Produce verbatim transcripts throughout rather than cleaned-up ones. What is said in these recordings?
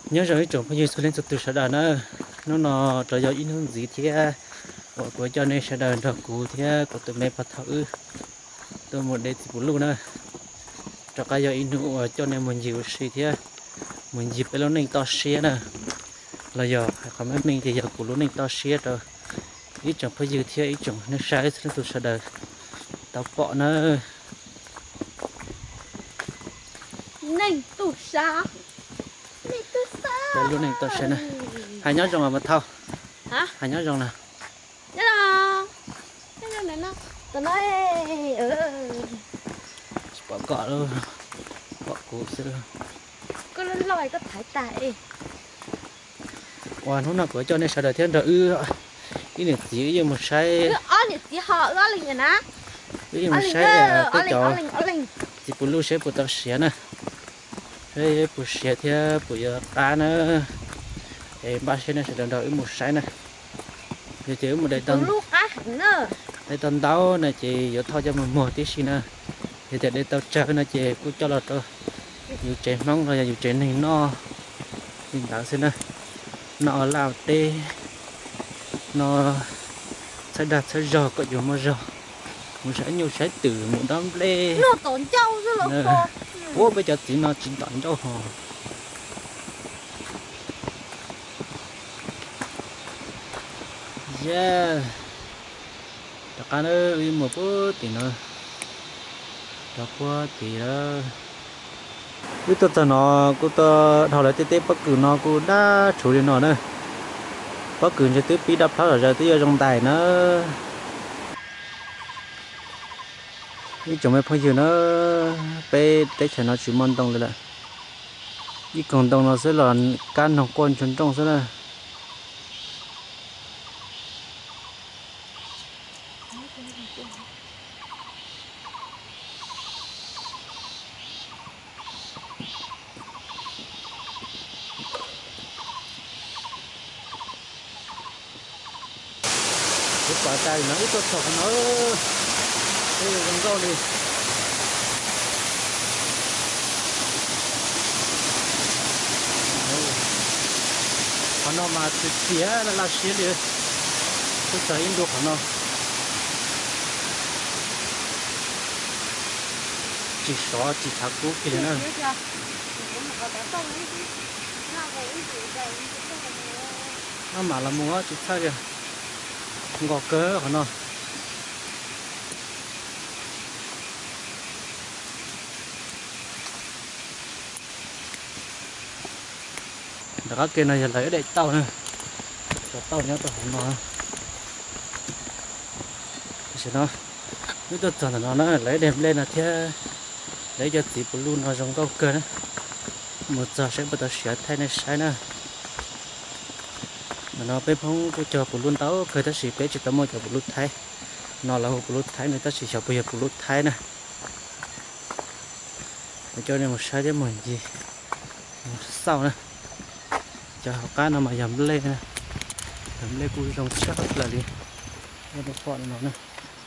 nhớ rồi chồng bây giờ số lên từ từ sẽ đợi nữa nó nó trở giờ in hướng gì thế của của cho nên sẽ đợi được cụ thế của tụi mẹ bắt thử tôi một đây thì bù luôn nữa cho cái giờ in hướng cho nên mình chịu suy thế mình dịp cái lúc này to xe nè là giờ còn mấy mình thì giờ cụ lúc này to xe rồi ít chồng bây giờ thế ít chồng nó sai số từ sẽ đợi tao bỏ nó Ninh tủ sa Ninh tủ sa cái lúc này to xe nè hai nhớ rồng mà thao hả hai nhớ rồng nè nhớ đâu nhớ đâu này nó tao nói ừ bỏ cọ luôn bỏ cụ xưa có lên lòi có thải tại hoàn hôm nào của cho nên sao đời thiên rồi ư cái này chỉ như một sai cứ ở nhà chị họ ở liền nhà ná cái ở một liền sai ở cái liền trò ở liền ở liền chỉ phụ lưu sẽ phụ tao xé nè cái phụ xé thì phụ cá nữa thì ba xe này sẽ đào đào một sai nè thì chỉ một đại tầng lúc á hẳn nữa đại tầng tao này chỉ giờ thôi cho mình mua tí xí nè thì để để tao chơi nó chỉ cứ cho là tao dù chạy mong rồi dù chạy này nó mình tạo xem nè nó làm tê nó sẽ đặt sẽ rò có dù mà rò mình sẽ nhiều sẽ từ một đám lê nó tổn trâu chứ là khô bố bây giờ chỉ nó chỉ tận cho họ yeah tất cả nó đi một bữa thì nó cho qua thì đó cứ tôi cho nó cứ tôi thầu lại tiếp bất cứ nó cũng đã处理nó nữa bất cứ cho tiếp bị đập phá rồi tới giờ trong tài nó cái chỗ mấy phong giờ nó bé để cho nó chỉ mòn đông rồi cái còn đông nó sẽ là can học quan chuẩn trong sẽ là cái quả tay nó ít tốt thật nó đây là con rau đi còn nó mà từ xía là là xía đi tôi thấy được còn nó chỉ xóa chỉ tháo cũ kia nữa nó mà là mua chỉ thay kìa ngọt cớ còn nó đó kia này lấy để tàu nữa tàu nhá tàu không nó sẽ nó nếu tôi chọn nó nó lấy đem lên là thế lấy cho tí luôn nó giống câu cơ đó một giờ sẽ bắt đầu sửa thay này sai nữa mà nó bé phong tôi chờ luôn táo khởi ta xì bé chỉ tao mua chờ luôn thay nó là một luôn thay người ta chỉ chờ bây giờ luôn thay nè cho nên một sai cho mình gì sau nữa cho cá nó mà dầm lên nè dầm lên cùi rong chắc là đi nó nó phọn nó nè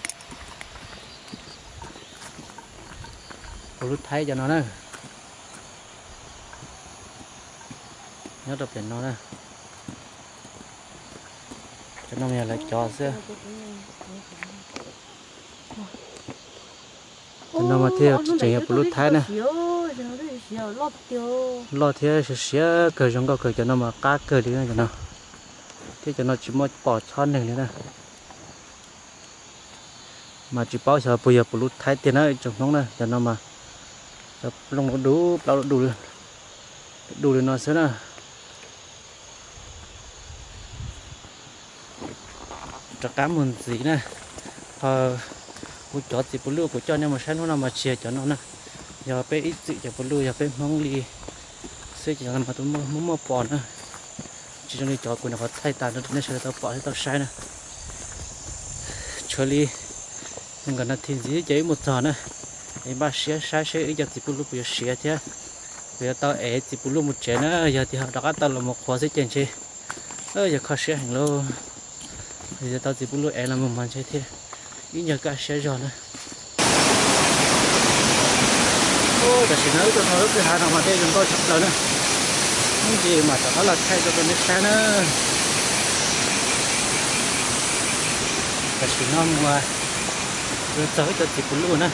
luôn thay cho nó nè nhớ đập đến nó nè cho nó mẹ lại cho xưa cho nó mà theo chạy nhập lút thái nè lo theo sẽ sẽ cởi trong cái cởi cho nó mà cá cởi đi cho nó thế cho nó chỉ một bỏ chọn này nữa nè mà chỉ bao giờ bây giờ lút thái tiền ấy trong nó nè cho nó mà lông nó đủ bao đủ đủ nó sẽ nè cho cá mồn gì nè ờ của chó thì bự của cho nên mà sáng nó mà chia cho nó nè giờ bé ít tự cho bự giờ bé mong đi sẽ chỉ cần mà tôi muốn muốn mua bò nữa chỉ cho nên chó của nó có thay tàn nó nên sẽ tao bỏ tao sai nè chơi đi nhưng còn nó thiên gì chỉ một giờ nè em ba xé sai xé ít giờ thì bự bây giờ xé thế bây giờ tao ế thì bự một chén nữa giờ thì họ đã tao là một khóa sẽ chén chi ơ giờ khó xé hành luôn bây giờ tao chỉ bự ế là một màn chơi thế ít nhờ cả xé giòn nữa ô, để xin nói cho nó cái hàng nào mà đây chúng tôi sắp tới nữa cái gì mà đó là thay cho tôi nước xa nữa và chỉ nó mà rồi tới cho chị cũng luôn á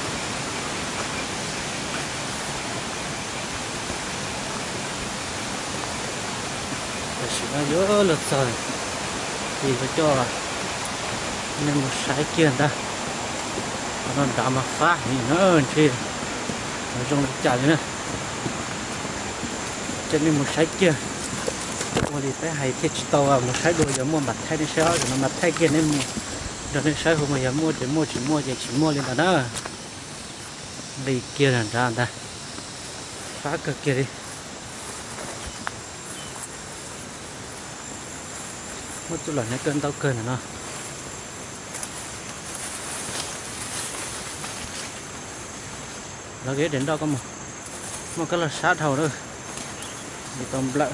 và chỉ nó dỡ lượt rồi thì phải cho nên một sái kia ta nó đã mà phá thì nó hơn chi ở trong nó chạy nữa cho nên một sái kia mà đi phải hay thiết tàu một sái đôi giờ mua mặt thay đi xe rồi nó mặt thay kia nên rồi nên sái hôm giờ mua chỉ mua chỉ mua chỉ chỉ mua lên đó đó đi kia là ra ta phá cực kia đi mất chút lần này cơn tao cơn rồi nó nó ghé đến đâu có một một cái là sát hầu thôi bị tôm lợn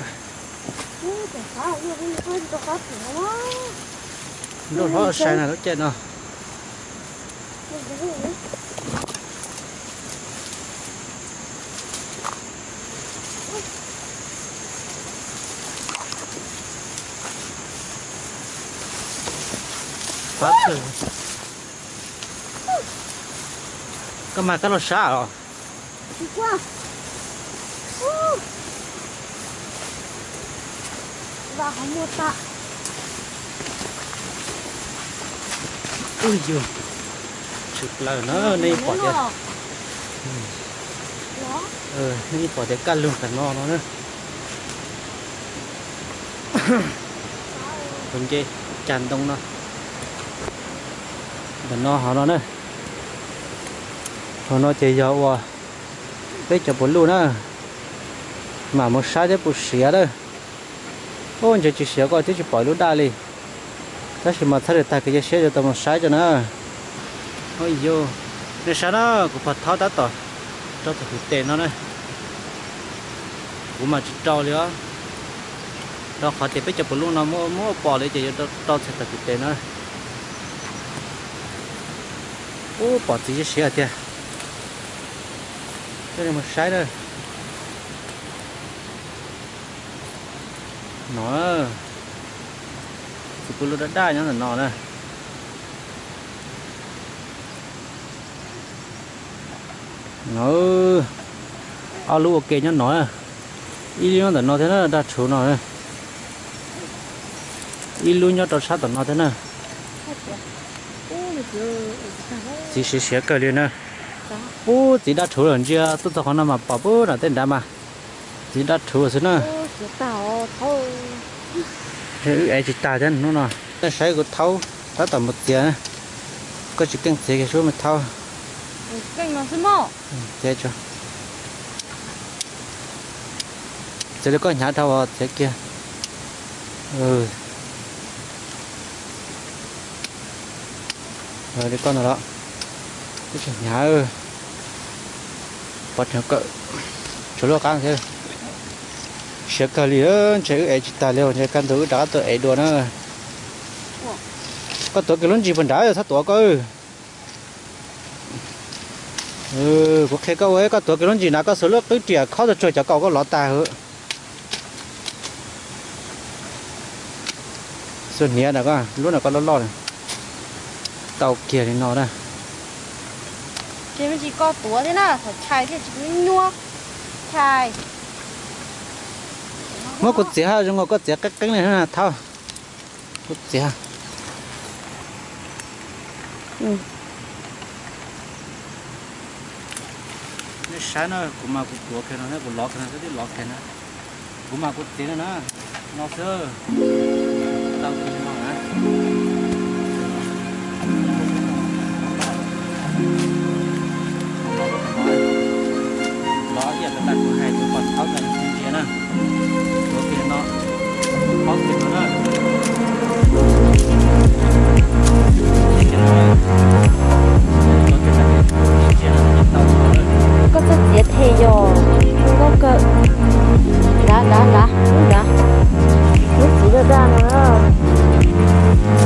nó nó sai này nó chết nó phát rồi cái mà cái nó xa rồi và không mua tạ ui giời sụt lờ nó đi bỏ đi ừ đi bỏ để cắt luôn cả no nó nữa đúng chứ tràn đông nó cả no họ nó nữa họ nó chơi dạo à đấy cho bốn luôn á mà một sai đấy bút xía đó ôi giờ chỉ xía coi thế chỉ bỏ luôn đa đi ta chỉ mà thấy được ta cái xía cho tao một sai cho nó ôi vô để sao nó cũng phải tháo đá tỏi cho thực tiền nó này cũng mà chỉ trâu nữa đó khỏi thì bây giờ bốn luôn nó mua mua bỏ lấy chỉ cho trâu sẽ thực tiền nó ô bỏ chỉ xía thế đây là một sai đây nó thì tôi luôn đã đai nhá là nó này nó alu ok nhá nó à y nó là nó thế nào đã chủ nó này y luôn nhá cho sát tận nó thế nào chỉ sẽ sẽ cái liền nè ô chỉ đã chủ rồi chưa tôi cho nó mà bỏ bớt là tên đã mà chỉ đã chủ rồi nữa tao thôi ấy chỉ ta chân nó nè cái sấy của thau ta tầm một tiền có chỉ căng gì cái số mà thau căng nó xem mò thế cho chỉ có nhà thau thế kia ừ rồi đi con nào đó cái nhà ơi bắt nó cỡ chỗ lo căng thế sẽ cả liền chế ấy chỉ ta liệu chế căn thứ đã tự ấy đùa nữa có tuổi cái lớn gì vẫn đá rồi thắt tuổi cơ ừ có khi câu ấy có tuổi cái lớn gì nào có số lượng tới trẻ khó được chơi cho cậu có lọt tài hả xuân nhẹ là có lúc nào có lót lót này tàu kia thì nó đây cái mình chỉ có tuổi thế nào phải chài thì chỉ nhua chài ngó cột dẻ ha rồi ngó cột dẻ cái cái này ha thao cột dẻ ừ cái sáng nó cũng mà cũng của cái nó nó cũng lọt cái nó cái lọt cái nó cũng mà cột dẻ nó nó sơ tao cũng ngon á lọt giờ cái đặt của hai tụi con tháo ra những chuyện nè nó có tiền nó có rất dễ thấy rồi có cái đã đã đã đã nó chỉ là ra nữa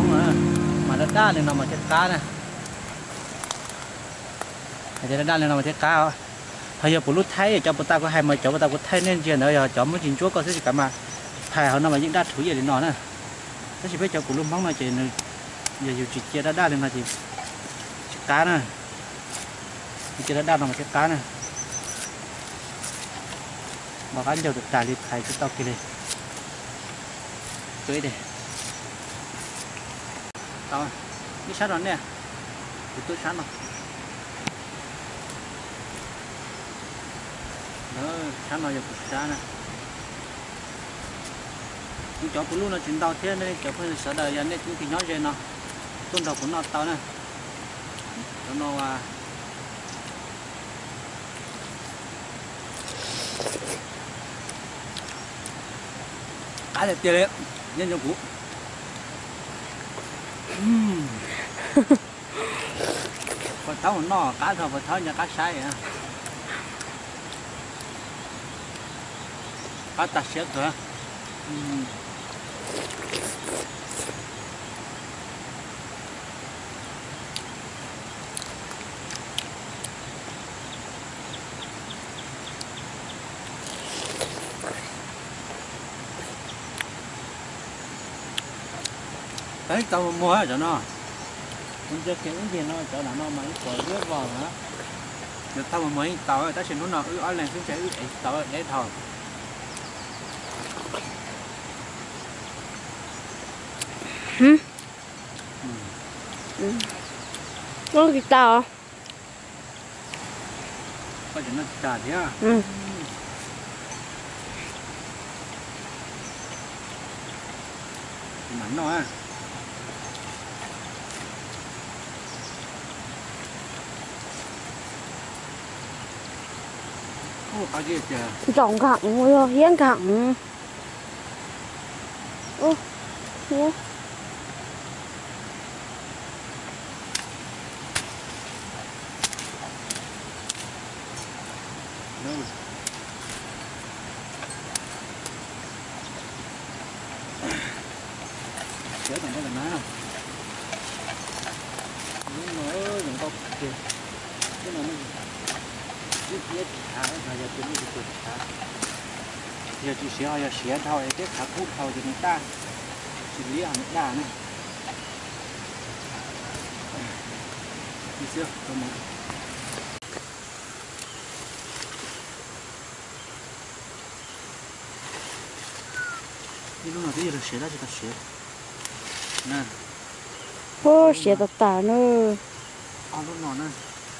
mong nữa mà nó đa lên nào mà chết cá nè thì nó đa lên nào mà chết cá bây giờ bút thấy cho bút ta có hai mươi chỗ bút ta có thấy nên chuyện nữa giờ cho muốn chín chúa có sẽ cả mà phải họ nó mà những đa thú gì để nó nè thế chỉ biết cho bút mong là chỉ giờ dù chỉ chia đã đa lên là chỉ cá nè chỉ đã đa nào mà chết cá nè mà ăn nhiều được trả liền khai cái tao kia đây cưới đây tao đi sát rồi nè thì tôi sát rồi đó sát rồi giờ cũng sát nè chúng cháu cũng luôn là chuyện tao thế nên cháu phải sợ đời nên chúng thì nói gì nó tôn đầu của nó tao nè nó à cá đẹp tươi đấy nhân trong cũ còn tao nó cá thôi và tháo nhà cá sai à cá ta xếp rồi đấy tao mua hết cho nó không cho cái gì nó cho nó nó mấy quả rớt vào nữa được tao mà mấy tao ở ta xin nó nó ư ở lên xuống chạy ư tao để thôi hử nó cái tao có chuyện nó trả thế à ừ mắn nó à ô có gì kìa rộng gặng rồi hiến gặng ô hiến chết còn có là má nó những con kìa cái nó mới ít ít thả là giờ chúng mình được thả giờ chỉ xé giờ xé thôi cái thả cút thôi thì người ta xử lý hàng người ta này đi xưa không muốn đi lúc nào cái gì là xé ra thì ta xé nè ô xé tạt tạt nữa à lúc nào nè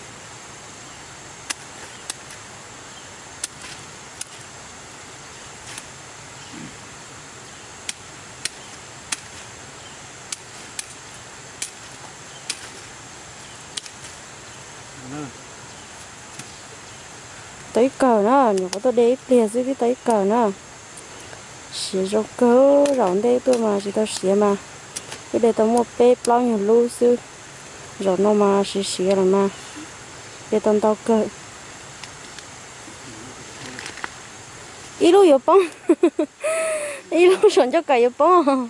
tới cờ nó nhiều có tôi để liền dưới cái tới cờ nó xé cho cớ rộng đây tôi mà chỉ tao xé mà cái đây tao mua bếp bao nhiêu lú sư rồi nó mà xé xé là mà để tao tao cờ ít lúc yếu bông ít lúc sẵn cho cả yếu bông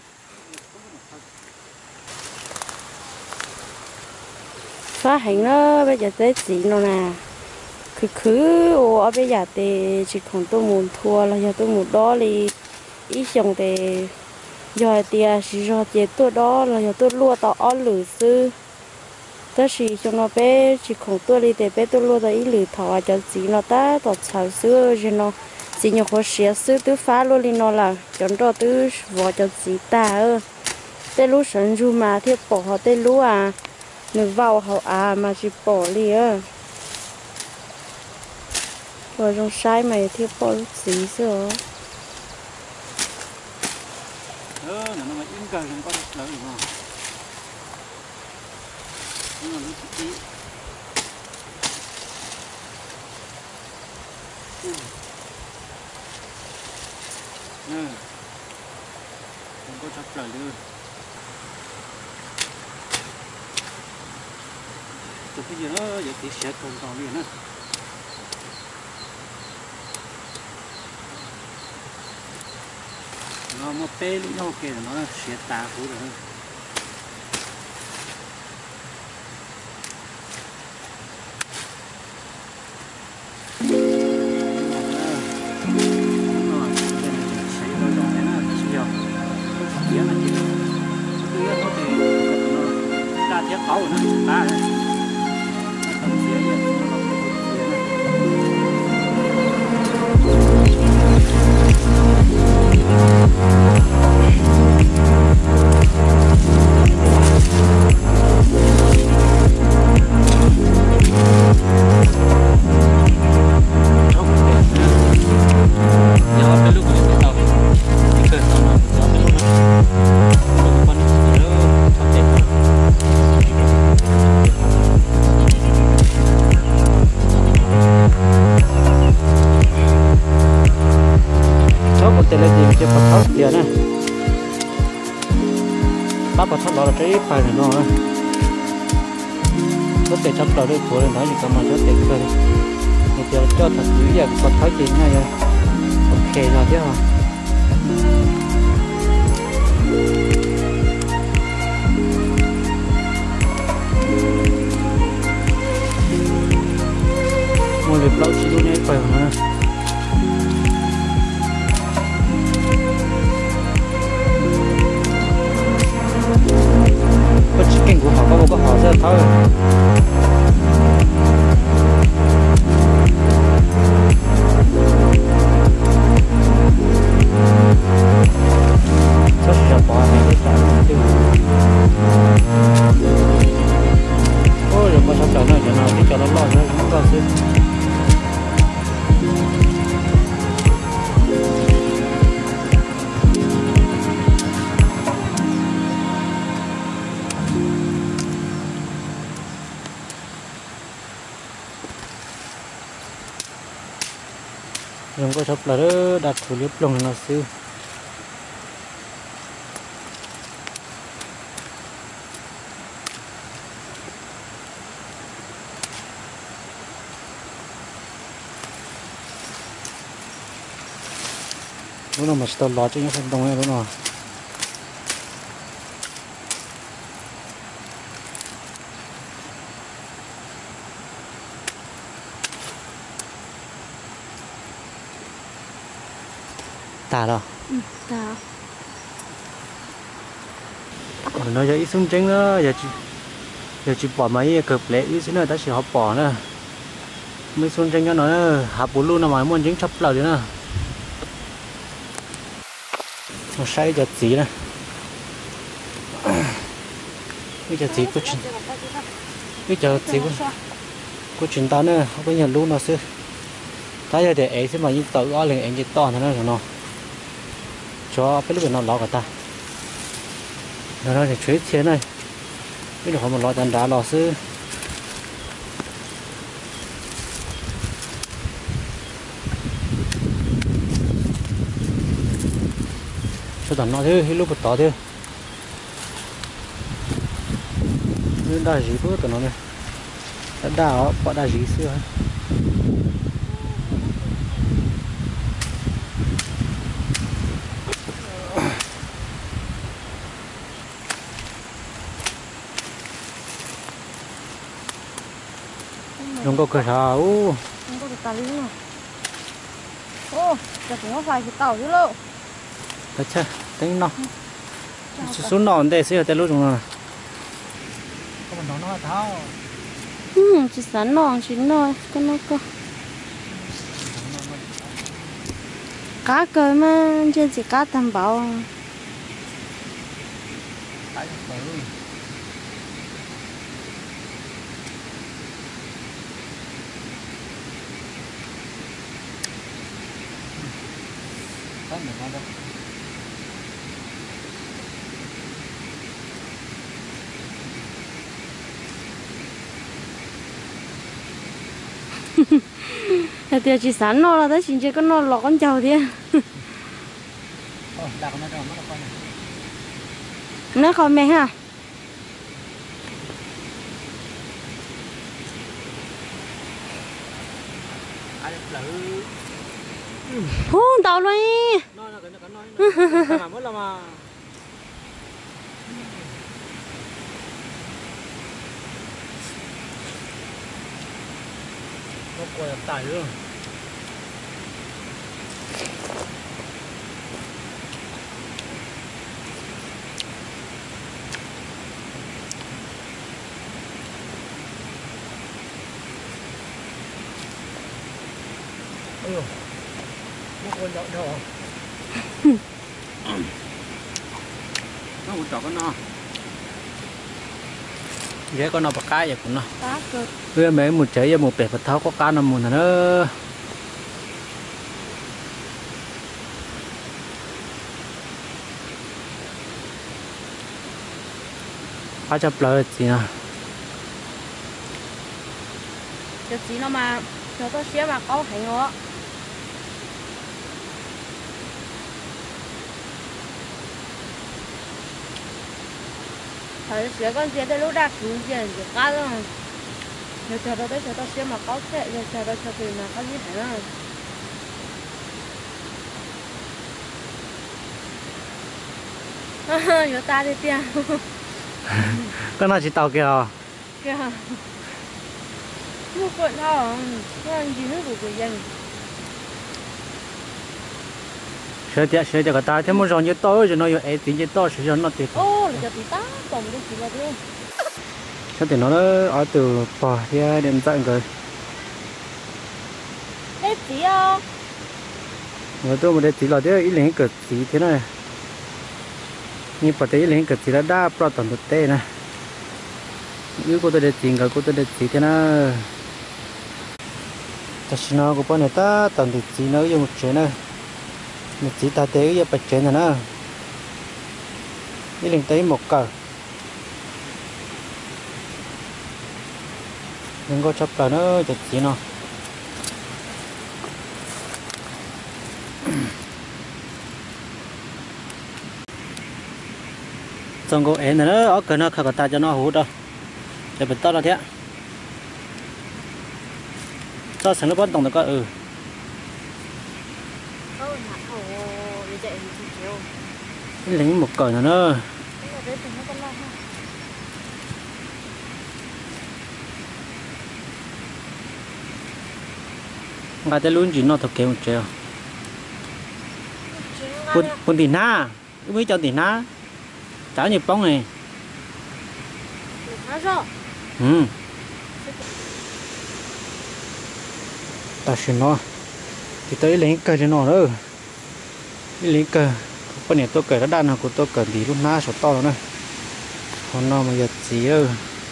phá hành nó bây giờ tới gì nó nè cứ cứ ở bây giờ thì chỉ còn tôi muốn thua là giờ tôi muốn đó thì ít xong thì giờ thì chỉ giờ thì tôi đó là giờ tôi lua tao ở lử sư tất chỉ cho nó bé chỉ còn tôi đi thì bé tôi lua tao ít lử thọ cho gì nó ta tao chảo sư cho nó chỉ nhiều khó xé sư tôi phá luôn đi nó là chọn cho tôi vợ cho gì ta ơ tên lú sẵn ru mà thiết bỏ họ tên lú à nước vào họ à mà chỉ bỏ đi ơ rồi trong sai mày thiết bỏ lúc gì rồi ờ nó mà in cờ con lớn rồi nhưng mà lúc tí nè không có chấp lời đưa từ cái gì đó vậy thì sẽ còn còn gì nữa nó một tê lúc nó kể nó sẽ tà phú rồi chắc khó rồi nữa ba này tầm xía vậy nó lọc cái bột xía này bắp và thắt lò là trái phải này nó có thể chắp lò đây của nó thì có mà cho tiền cơ thì giờ cho thật dữ giờ còn thấy gì ngay rồi ok rồi chứ hả mua được lâu chỉ luôn ấy phải không có chicken của họ có một cái họ sẽ thôi rất là bỏ này cái sản tiêu ôi rồi có sắp đầu này cho nào đi cho nó lo cho nó có sự dùng có sắp là đó đặt thủ liếp lồng nó xíu lúc nào mà tao lo cho những phần đồng này lúc nào tà đâu ừ, tà còn nó giờ ít xuống trứng đó giờ chị giờ chị bỏ mấy cờ lệ ít xuống nữa ta chỉ học bỏ nữa mới xuống trứng cho nó hạp bốn luôn là mà muốn trứng chắp lại nữa nó say giờ gì nè bây giờ gì có chuyện bây giờ gì có có chuyện ta nữa không có nhận luôn nó xưa ta giờ để ấy thế mà như tự ở liền anh chỉ to nó rồi nó cho cái lúc nó lọ cả ta nó nói thì chế chế này bây giờ họ một lọ đàn đá lọ xưa cho tao nói thế lúc một tỏ thế nên đa gì bữa tao nói này đã đào bỏ đa gì xưa không có cửa sổ không có được tàu nữa ô giờ cũng có phải cái tàu chứ lộ đấy chứ tính nó xuống nòn đây xíu tới lúc chúng nó có mình nó tháo ừ chỉ sẵn nòn chỉ nồi con nó có cá cơ mà trên chỉ cá tầm bảo thì chỉ sẵn nó là tới xin chơi con nó lọt con trâu đi nó còn mẹ ha hú tàu luôn nó quay tải nữa ôi nó còn đậu đỏ nó một trò con nó dễ con nó bạc cái vậy cũng nó cá cơ bây mấy một trái và một bể vật tháo có cá nằm một nữa cá chập lời gì nào cho chị nó mà cho tôi xé mà có hành ngó thời xé con xé tới lúc đã cứu tiền thì cá luôn nếu chờ đó tới chờ tôi xé mà có thể giờ chờ đó chờ thì mà có gì phải không nhớ ta đi tiền con nó chỉ tàu kìa kìa mua quần nào con gì nữa của người dân sửa tiệt sửa tiệt cái ta thế muốn rong như to rồi nó yêu ấy tính như to sửa cho nó tiệt ô là cho tí ta tổng đi chỉ là thế sao thì nó ở từ bò thì đem tận rồi hết tí không người tôi một đây chỉ là thế ít lên cực gì thế này nhưng mà thấy lên cực gì là đa pro toàn thực tế này nếu cô tôi để tiền cái cô tôi để chỉ thế nào ta xin nó của bọn này ta toàn thực chỉ nó dùng một chuyện này một chỉ ta tế cái bạch chuyện này nè ít lên tới một cờ đừng có chấp cả nó chặt chỉ nó xong cô én nữa ở cần nó khởi ta cho nó hút đâu để bật to là thế cho sáng nó bắt tổng được coi ừ ô nè ô như vậy thì chịu lấy một cởi nữa nữa đấy thì nó con lo ha ngay tới luôn chỉ nó thực kế một triệu quân quân tỷ na mới cho tỷ na cháu nhịp bóng này nó rõ ừ ta xin nó thì tới lấy cởi cho nó nữa lấy cởi con này tôi cởi nó đan của tôi cởi tí lúc na số to rồi này còn nó mà giật gì ơ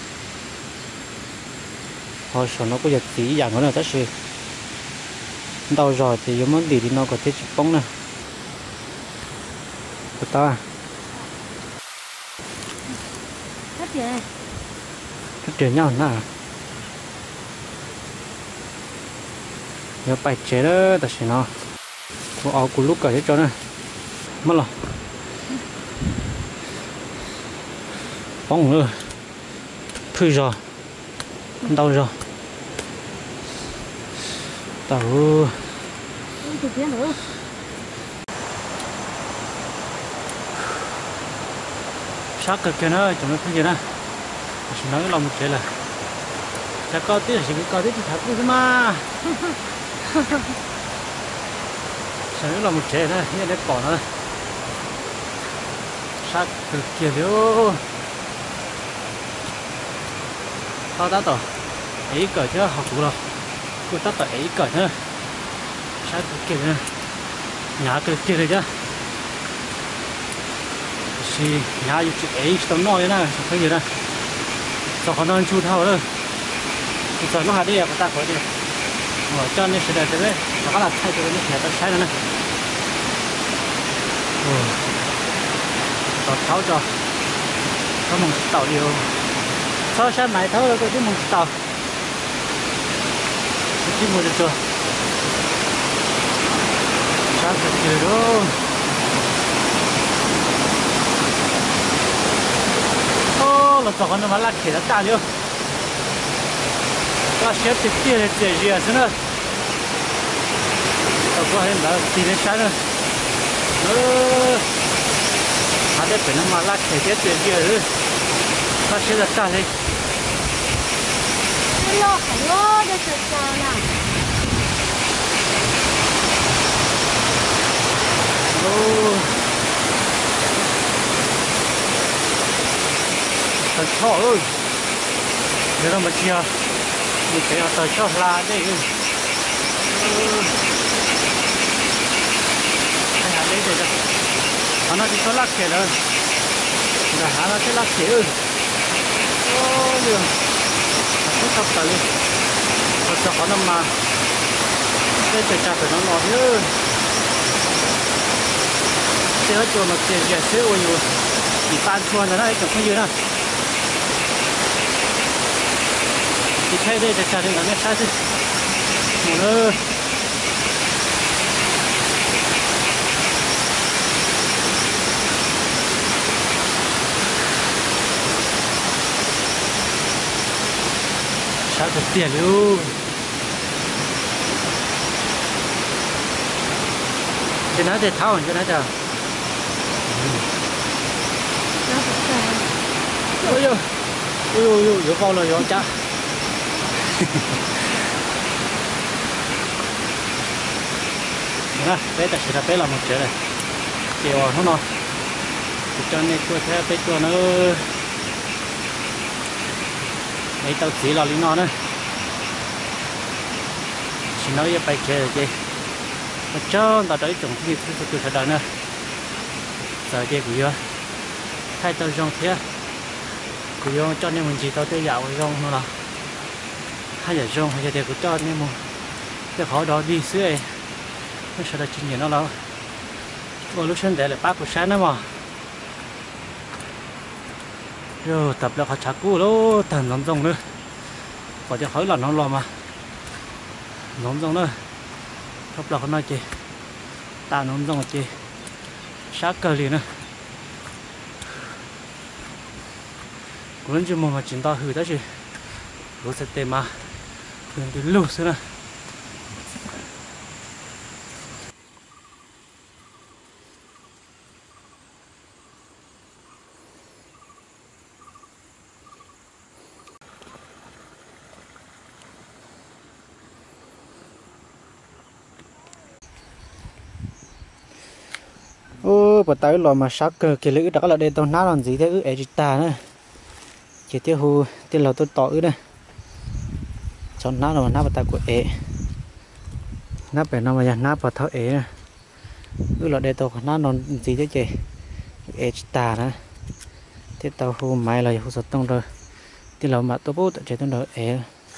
họ số nó có giật gì dạng nó là tất sự đầu rồi thì giống món gì thì nó có thể chụp bóng này của ta hết tiền này cái chuyện nhau nào nhớ bài chế đó ta sẽ nó của áo của lúc cả hết cho này mất rồi bóng nữa phui rồi đau rồi tao từ tiền nữa sát cực kia nữa chúng nó cái gì nè chúng nó lòng một chế là sẽ có tí là chỉ có tí thì thật thôi mà sẽ nó lòng một chế nữa như đấy cỏ nữa sát cực kia luôn tao đã tỏ ấy cởi chứ học đủ rồi cô tắt tỏ ấy cởi nữa sát cực kia nữa nhà cực kia rồi chứ thì nhà yêu chị ấy tấm nói nè thấy gì nè sao còn non chu thao nữa giờ nó hạt đi à ta khỏi đi ở chân này sẽ để đấy nó là thay cho nó sẽ ta sai nữa tao tháo cho có một tàu điều sao sao mày tháo được cái một tàu cái mua được chưa sao được chưa đó là tao nó mà lắc khỉ nó ta liêu, ta xếp tiếp tiền để chơi gì à thế nữa, tao có hay là tiền để xài nữa, ờ, hắn để phải nó mà lắc khỉ tiếp chơi gì rồi, ta xếp là ta đi, lo phải lo để chơi sao nào, ô tao cho ơi, giờ nó mà chia, mình phải tao cho là đây, đấy rồi đó nó chỉ có lắc kẹt rồi là há nó sẽ lắc kẹt ư ôi giời nó sắp tới rồi cho nó nằm mà đây trời chặt rồi nó ngọt nữa thế nó cho nó kẹt kẹt thế ôi giời chỉ pan chuồn rồi đấy chẳng có gì nữa thì thay đây trời chặt thì nó nghe sai chứ một nữa sao thật tiền luôn cho nó để thao cho nó chờ ôi ôi ôi ôi ôi ôi con rồi con cha nè bé ta sẽ bé làm một chuyện này chiều nó non cho nên tôi theo bé cho nó mấy tao chỉ là lý nó nữa chỉ nói với bài chơi gì mà cho tao tới trồng thì tôi tôi sẽ đợi nữa giờ chơi của yo thay tao trồng thế của yo cho nên mình chỉ tao tới dạo trồng nó là hay là trồng hay là để của cho nên mà cái khó đó đi xưa ấy nó sẽ là chuyện gì nó là còn lúc sinh để lại bác của sáng nữa mà rồi tập là khó chả cũ lố thần nón rồng nữa có cho hỏi là nó lo mà nón rồng nữa tập là khó nói chị ta nón rồng chị sát cờ liền nữa cũng chỉ mà mà chúng ta hư đó chứ lúc sẽ tìm mà đừng đi lù xưa nữa ô bà tới lo mà sắc cờ kia lữ đó là đây tao nát làm gì thế ư ấy ta nữa chỉ tiêu hù tiêu là tôi tỏ ư đây cho nát là nát bà ta của ấy nát bể nó mà giờ nát bà tháo ấy nè ư là đây tao nát làm gì thế chị ấy ta nữa tiêu tao hù mai là hù sốt tông rồi tiêu là mà tôi bố tự chế tôi nói ấy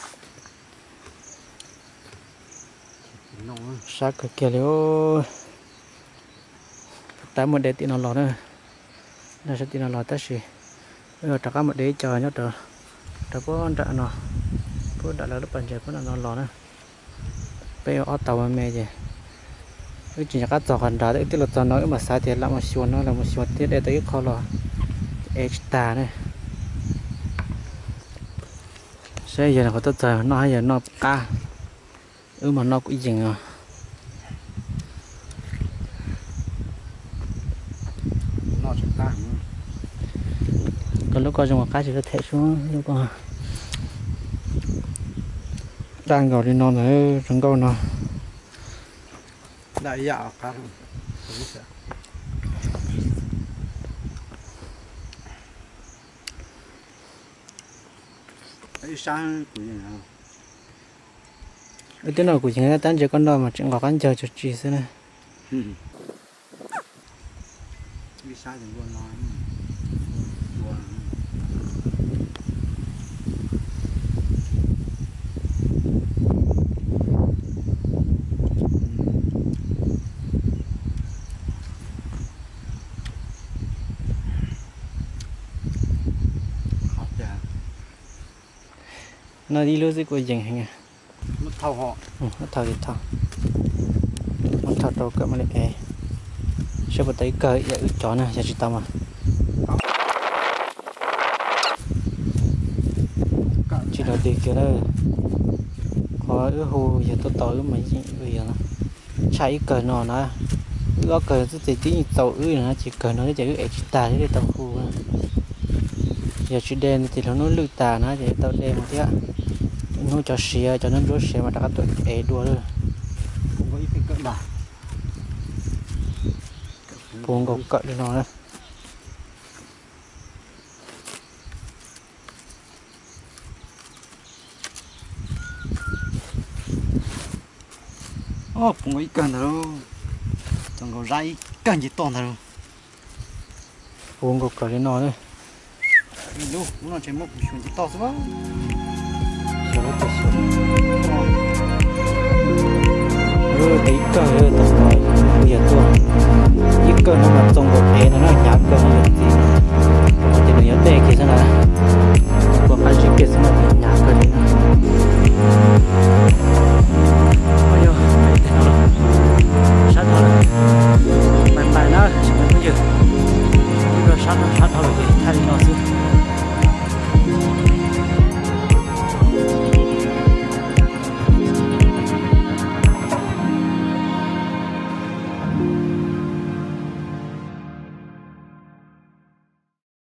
sắc cờ kia lữ tại một đề tiền nó lọt nữa là sẽ tiền nó lọt tất gì rồi trả một đề chờ nhớ chờ trả có trả nó có đã là lúc bạn chơi có là nó lọt nữa bây giờ ở tàu mà mẹ gì cái chuyện các trò còn đã đấy tức là trò nói mà sai tiền làm mà xuân nó là một xuân tiết để tới kho lò extra này sẽ giờ là có tất trời nó hay giờ nó ca ừ mà nó cũng dừng à còn lúc coi trong một cái chỉ có thể xuống lúc còn đang gọi đi non ở trong câu nó đại dạ cá ấy sáng của gì nào cái tiếng nào của chính là tan chỉ con đó mà chẳng có con chờ chút gì thế này vì sao thì buồn nói nó đi lối dưới của dừng hình à mất thâu họ ừ, nó thở thì thở nó thở đâu cỡ mà lại sẽ bắt tay cởi giờ ướt chó nè giờ chỉ tao mà chỉ là đi kia đó có ướt hồ giờ tôi tối mấy gì bây giờ nó chạy cởi nó nó ướt cởi tôi tí tàu ướt nó chỉ cởi nó chỉ ướt chỉ tà để tàu hồ giờ chỉ đen thì nó lư tà nó để tàu đen một tí á nó cho xìa cho nó rút xìa mà đã tụi ấy đua rồi không có ít cái cỡ bà buông gọc cỡ đi nó đây ô không có ít cỡ đâu chẳng có dây càng gì to rồi uống có cả cái nó nữa đi luôn muốn nó chơi một chuyện gì to quá cho nó tự sửa ừ tí cờ ừ tập rồi bây giờ tôi ít cờ nó mà trong một bé nó nó nhát cờ nó thì thì nó nhớ tệ kia thế nào